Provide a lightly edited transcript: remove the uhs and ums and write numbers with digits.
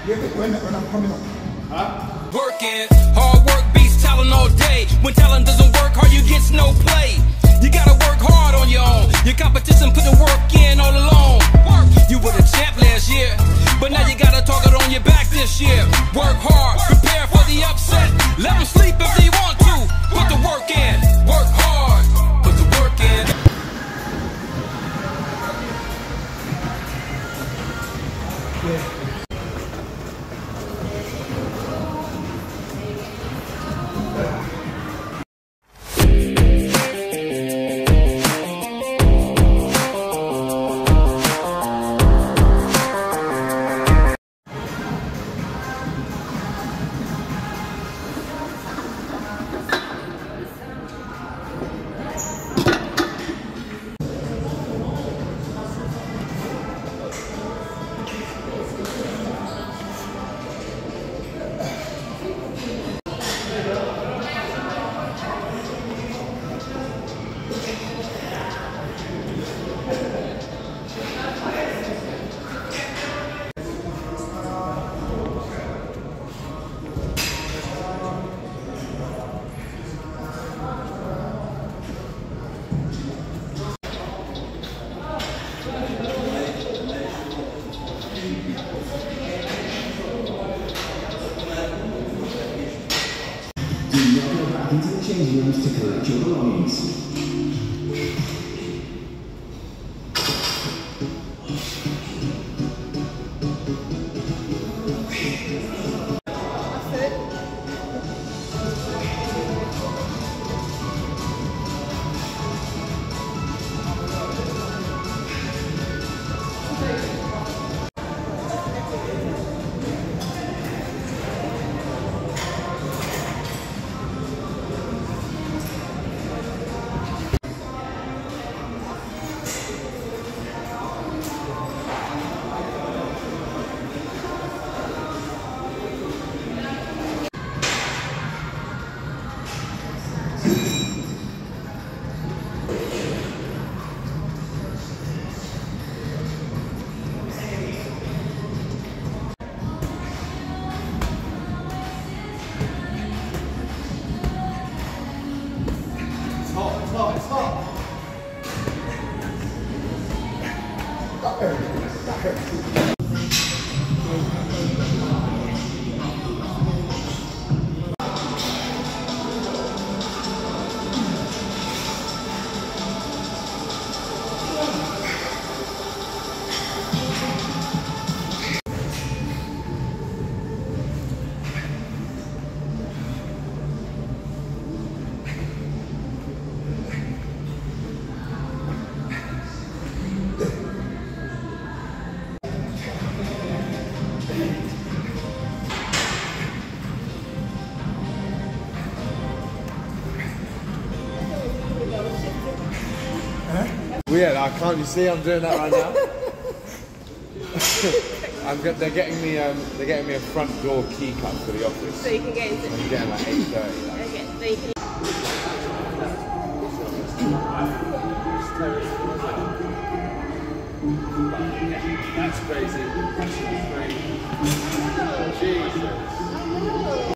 when I'm coming up. Huh? Working, hard work beats talent all day. When talent doesn't work hard, you get no play. You gotta work hard on your own. Your competition put the work in all alone. You were the champ last year, but now you got a target on your back this year. Work hard, prepare for the upset. Let them sleep if they want to. Put the work in, work hard, put the work in. Do not go back into the changing rooms to collect your belongings. It's hot. Weird, can't you see I'm doing that right now? They're getting me a front door key cut for the office. So you can get into it. I'm getting like 8:30. Like. Okay, so you can. That's crazy. That's Jesus.